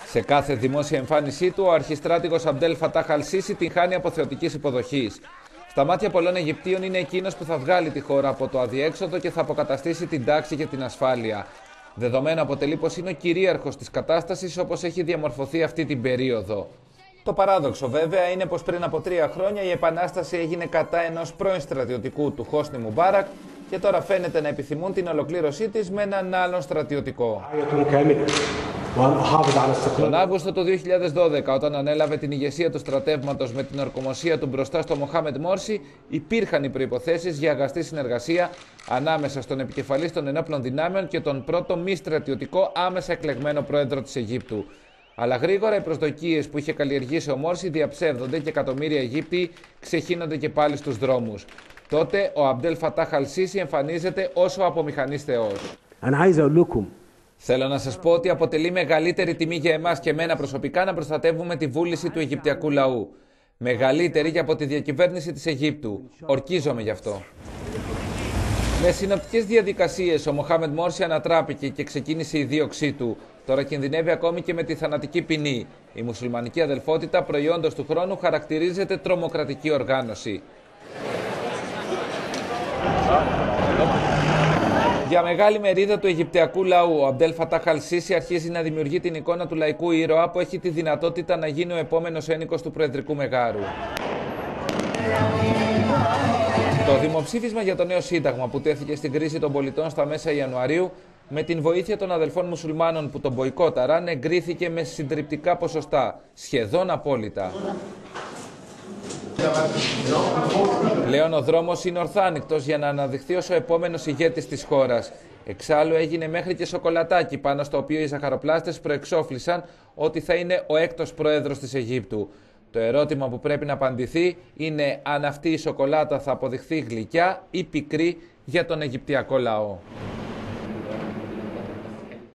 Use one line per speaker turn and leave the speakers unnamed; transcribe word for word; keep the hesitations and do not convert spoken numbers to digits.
Σε κάθε δημόσια εμφάνισή του, ο αρχιστράτηγος Αμπντέλ Φατάχ Αλ-Σίσι την χάνει αποθεωτικής υποδοχής. Στα μάτια πολλών Αιγυπτίων είναι εκείνος που θα βγάλει τη χώρα από το αδιέξοδο και θα αποκαταστήσει την τάξη και την ασφάλεια. Δεδομένο αποτελεί πως είναι ο κυρίαρχος της κατάστασης όπως έχει διαμορφωθεί αυτή την περίοδο. Το παράδοξο βέβαια είναι πως πριν από τρία χρόνια η επανάσταση έγινε κατά ενός πρώην στρατιωτικού του Χόσνι Μουμπάρακ και τώρα φαίνεται να επιθυμούν την ολοκλήρωσή της με έναν άλλον στρατιωτικό. Τον Αύγουστο του δύο χιλιάδες δώδεκα, όταν ανέλαβε την ηγεσία του στρατεύματος με την ορκομοσία του μπροστά στο Μοχάμεντ Μόρσι, υπήρχαν οι προϋποθέσεις για αγαστή συνεργασία ανάμεσα στον επικεφαλής των ενόπλων δυνάμεων και τον πρώτο μη στρατιωτικό άμεσα εκλεγμένο πρόεδρο της Αιγύπτου. Αλλά γρήγορα οι προσδοκίες που είχε καλλιεργήσει ο Μόρσι διαψεύδονται και εκατομμύρια Αιγύπτιοι ξεχύνονται και πάλι στους δρόμους. Τότε ο Αμπντέλ Φατάχ Αλ-Σίσι εμφανίζεται ως ο απομηχανής θεός. Θέλω να σας πω ότι αποτελεί μεγαλύτερη τιμή για εμάς και εμένα προσωπικά να προστατεύουμε τη βούληση του Αιγυπτιακού λαού. Μεγαλύτερη και από τη διακυβέρνηση της Αιγύπτου. Ορκίζομαι γι' αυτό. Με συνοπτικές διαδικασίες ο Μοχάμεντ Μόρσι ανατράπηκε και ξεκίνησε η δίωξή του. Τώρα κινδυνεύει ακόμη και με τη θανατική ποινή. Η μουσουλμανική αδελφότητα προϊόντος του χρόνου χαρακτηρίζεται τρομοκρατική οργάνωση. Για μεγάλη μερίδα του Αιγυπτιακού λαού, ο Αμπντέλ Φατάχ Αλ-Σίσι αρχίζει να δημιουργεί την εικόνα του λαϊκού ήρωα που έχει τη δυνατότητα να γίνει ο επόμενος ένικος του Προεδρικού Μεγάρου. Το δημοψήφισμα για το νέο σύνταγμα που τέθηκε στην κρίση των πολιτών στα μέσα Ιανουαρίου, με την βοήθεια των αδελφών μουσουλμάνων που τον μποϊκόταραν, εγκρίθηκε με συντριπτικά ποσοστά, σχεδόν απόλυτα. Πλέον ο δρόμος είναι ορθάνικτος για να αναδειχθεί ως ο επόμενος ηγέτης της χώρας. Εξάλλου έγινε μέχρι και σοκολατάκι πάνω στο οποίο οι ζαχαροπλάστες προεξόφλησαν ότι θα είναι ο έκτος πρόεδρος της Αιγύπτου. Το ερώτημα που πρέπει να απαντηθεί είναι αν αυτή η σοκολάτα θα αποδειχθεί γλυκιά ή πικρή για τον Αιγυπτιακό λαό.